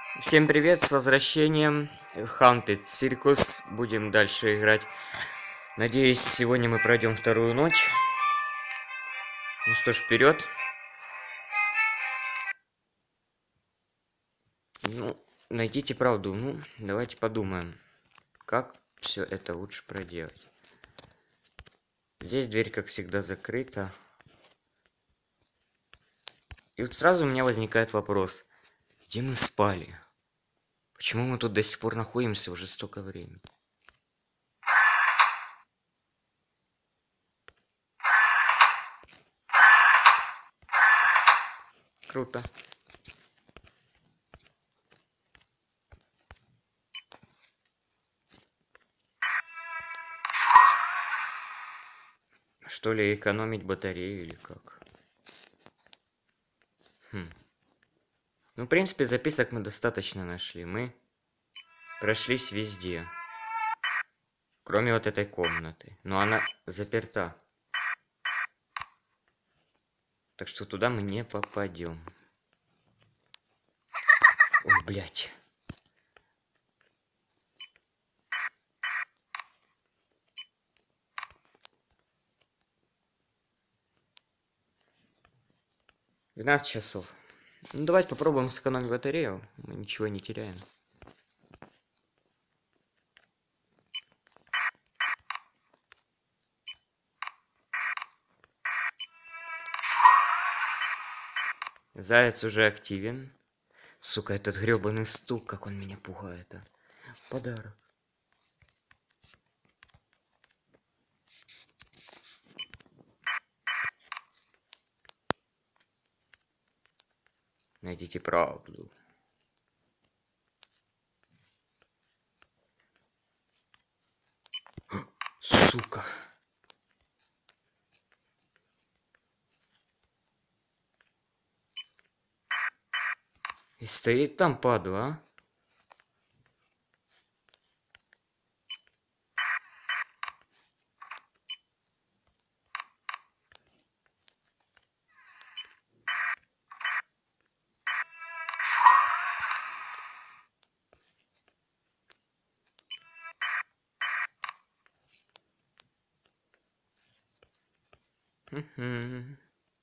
Всем привет, с возвращением в Haunted Circus. Будем дальше играть. Надеюсь, сегодня мы пройдем вторую ночь. Ну что ж, вперед. Ну, найдите правду. Ну, давайте подумаем, как все это лучше проделать. Здесь дверь, как всегда, закрыта. И вот сразу у меня возникает вопрос. Где мы спали? Почему мы тут до сих пор находимся уже столько времени? Круто. Что ли, экономить батарею или как? Ну, в принципе, записок мы достаточно нашли. Мы прошлись везде. Кроме вот этой комнаты. Но она заперта. Так что туда мы не попадем. Ой, блядь. Двенадцать часов. Ну, давайте попробуем сэкономить батарею. Мы ничего не теряем. Заяц уже активен. Сука, этот грёбаный стук, как он меня пугает, а. Подарок. Найдите правду. Сука. И стоит там, падла, а? Мгм.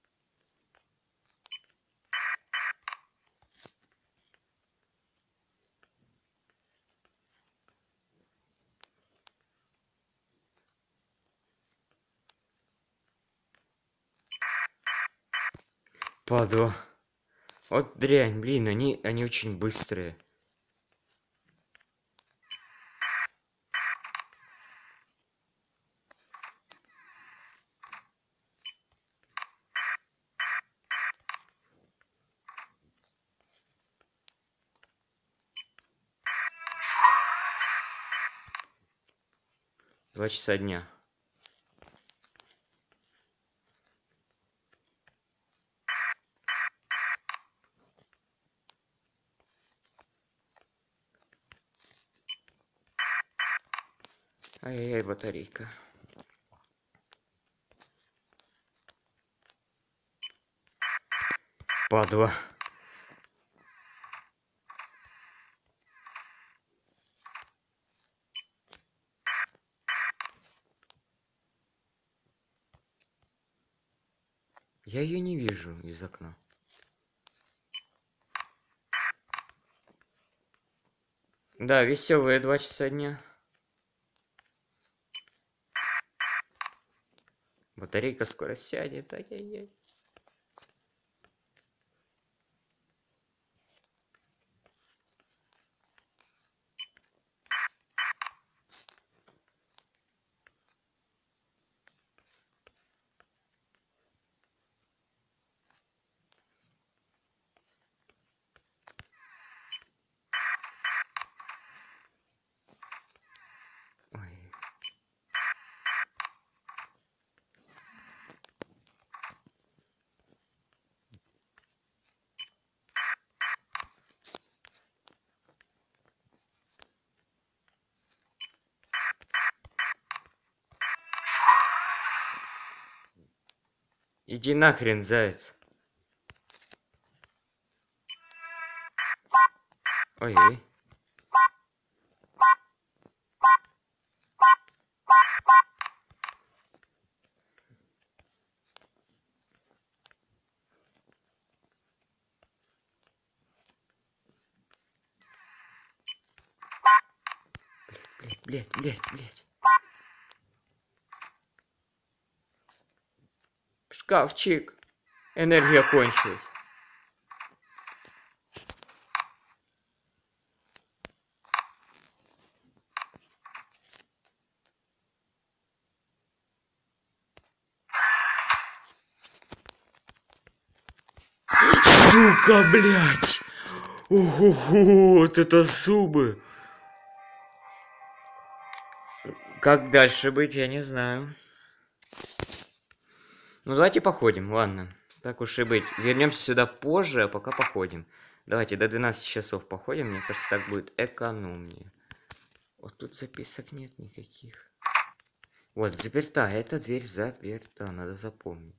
Падла. Вот дрянь, блин, они очень быстрые. Два часа дня. Ай-яй-яй, батарейка. Падла. Я ее не вижу из окна. Да, веселые 2 часа дня. Батарейка скоро сядет. Ай-яй-яй. Ой. Иди нахрен, заяц. Ой-ой. Блядь. Шкафчик. Энергия кончилась. Сука, блядь! Ого, вот это зубы! Как дальше быть, я не знаю. Ну, давайте походим, ладно. Так уж и быть. Вернемся сюда позже, а пока походим. Давайте до 12 часов походим. Мне кажется, так будет экономнее. Вот тут записок нет никаких. Вот, заперта. Эта дверь заперта. Надо запомнить.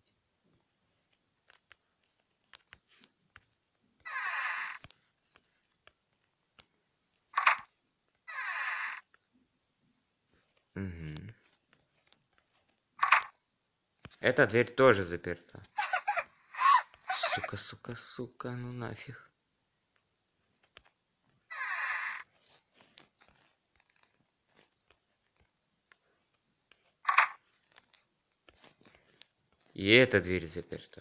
Угу. Эта дверь тоже заперта. Сука, ну нафиг. И эта дверь заперта.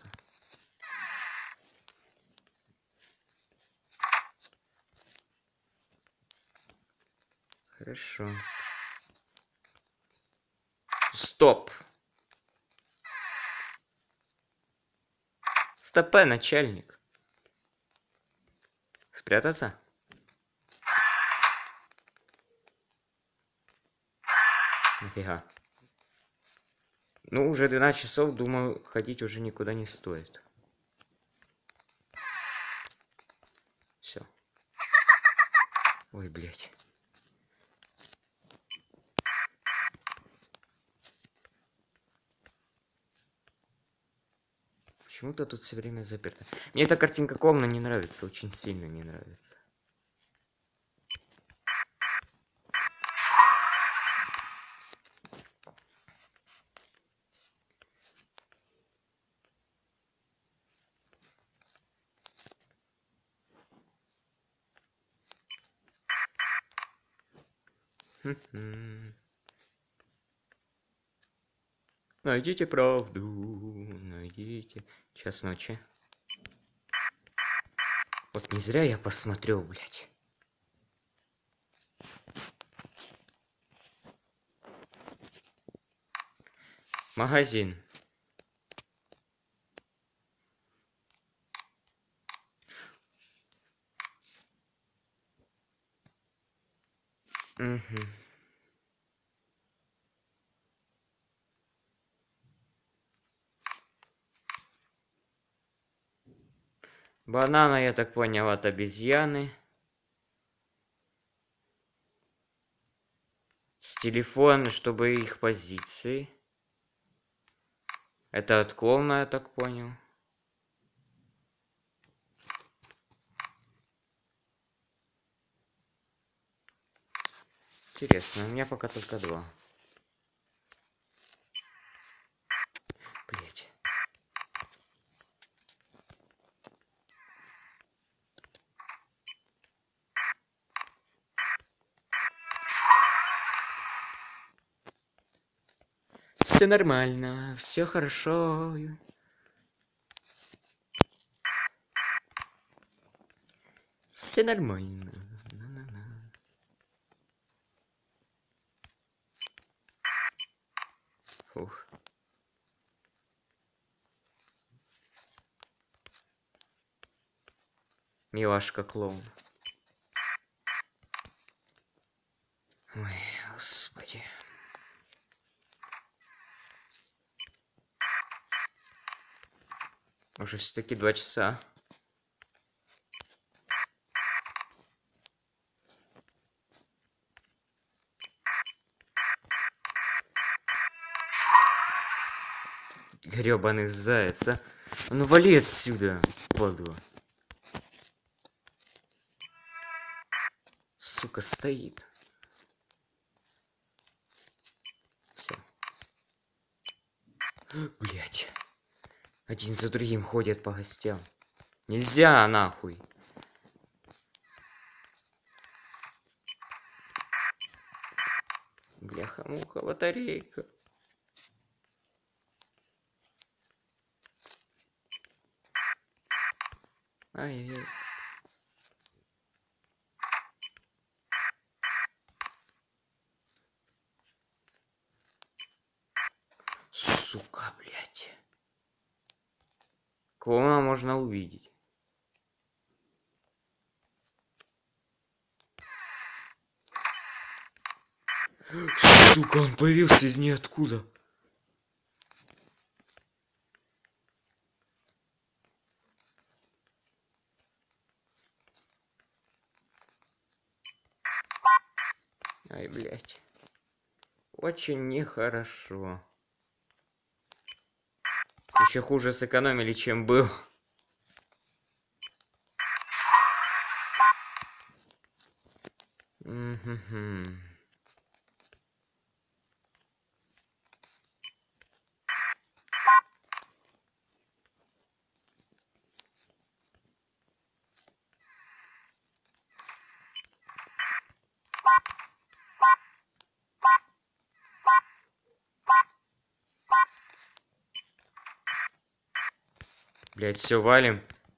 Хорошо. Стоп. Стопэ, начальник. Спрятаться? Нафига. Ну, уже 12 часов, думаю, ходить уже никуда не стоит. Все. Ой, блядь. Почему-то тут все время заперто. Мне эта картинка комнаты не нравится, очень сильно не нравится. Найдите правду, найдите. Час ночи. Вот не зря я посмотрел, блядь. Магазин. Угу. Банана, я так понял, от обезьяны. С телефона, чтобы их позиции. Это от клоуна, я так понял. Интересно, у меня пока только 2. Блять. Все нормально, все хорошо. Все нормально. Фух. Милашка клоун. Ой, господи. Уже все-таки 2 часа. Грёбаный заяц, а. Ну вали отсюда, падла. сука, стоит. Все. Блять. Один за другим ходят по гостям. Нельзя, нахуй. Бляха-муха, батарейка. Ай-яй-яй. Сука, блядь. Клоуна можно увидеть. Сука, он появился из ниоткуда. Ай, блядь. Очень нехорошо. Еще хуже сэкономили, чем был. Блять, все валим.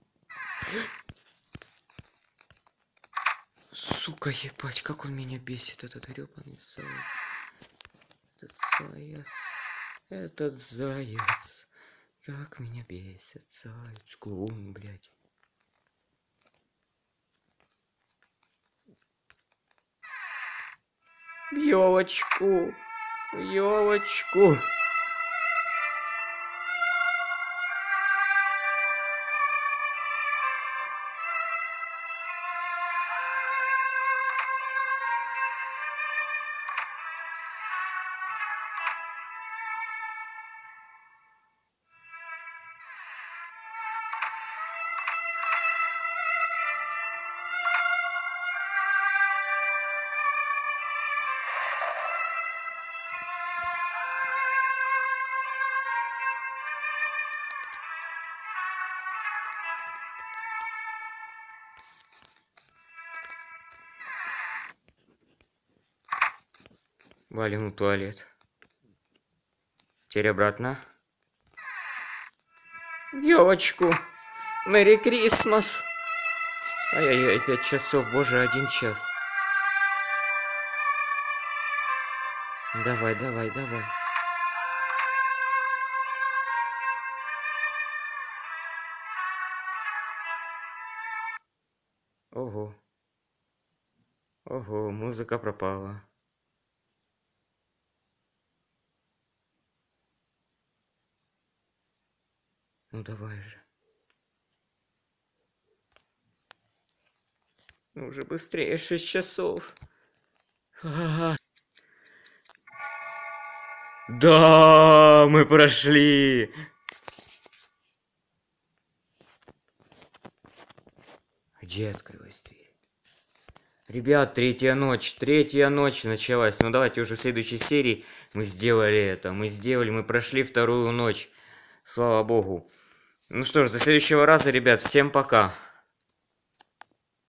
Сука, ебать, как он меня бесит, этот гребаный заяц. Этот заяц. Этот заяц. Как меня бесит заяц. Клоун, блядь. В ёлочку. В ёлочку. Валим в туалет. Теперь обратно. Ёлочку. Мэри Крисмас. Ай-яй-яй, 5 часов, боже, 1 час. Давай, давай, давай. Ого. Ого, музыка пропала. Ну давай же. Ну уже быстрее, 6 часов. Ха-ха-ха. Да, мы прошли. Где открылась дверь? Ребят, третья ночь началась. Ну давайте уже в следующей серии мы сделали это. Мы прошли вторую ночь. Слава богу. Ну что ж, до следующего раза, ребят. Всем пока.